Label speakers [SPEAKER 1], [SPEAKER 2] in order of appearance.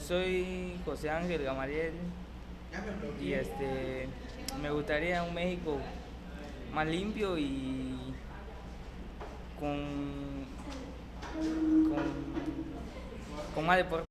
[SPEAKER 1] soy José Ángel Gamaliel y me gustaría un México más limpio y con, con, con más deporte.